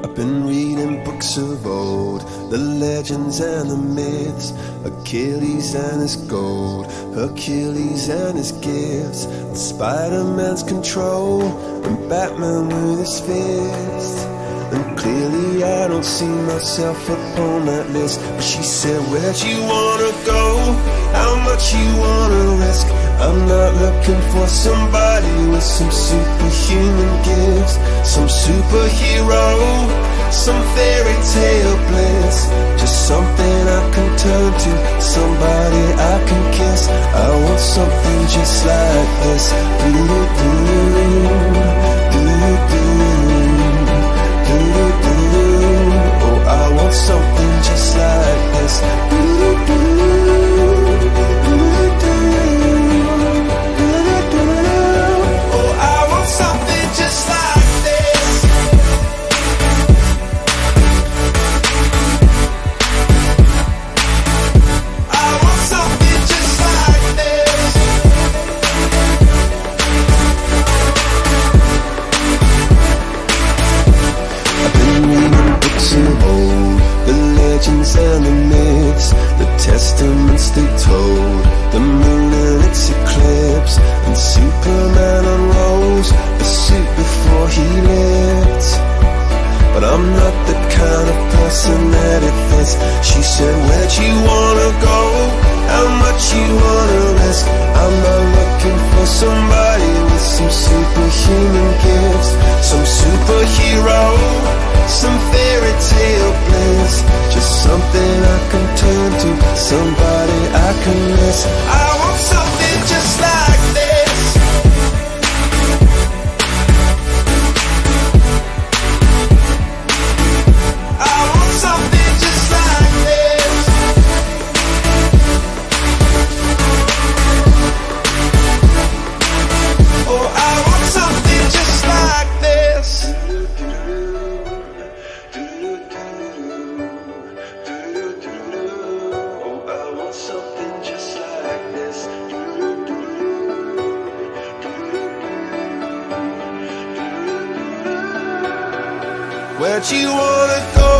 I've been reading books of old, the legends and the myths, Achilles and his gold, Hercules and his gifts, and Spider-Man's control, and Batman with his fist. And clearly I don't see myself upon that list. But she said, where'd you wanna go? How much you wanna risk? I'm not looking for somebody with some superhuman gifts, some superhero, some fairy tale bliss. Just something I can turn to, somebody I can kiss. I want something just like this. Oh, I want something just like this. Oh, I want something just like this. I want something just like this. I've been reading books of old, the legends and the myths, the testaments they told, the moon and its eclipse, and Superman unrolls a suit before he lived. But I'm not the kind of person that it fits. She said, where'd you wanna go? How much you wanna risk? I'm not looking for somebody with some superhuman gifts, some superhero, some fairy tale bliss. Just something I can turn to, somebody I can miss. I want something just like this. I want something just like this. Oh, I want something just like this. Oh, I want something just like this. Where'd you wanna go?